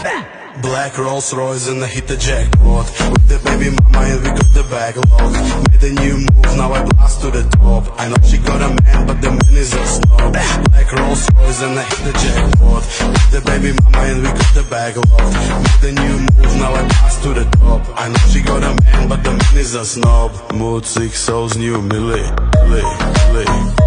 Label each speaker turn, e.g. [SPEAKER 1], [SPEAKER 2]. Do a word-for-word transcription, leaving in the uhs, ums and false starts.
[SPEAKER 1] Black Rolls Royce and I hit the jackpot. With the baby mama and we got the backlog. Made a new move, now I blast to the top. I know she got a man, but the man is a snob. Black Rolls Royce and I hit the jackpot. With the baby mama and we got the backlog. Made a new move, now I blast to the top. I know she got a man, but the man is a snob. Mood six O's new Millie, Millie, Millie.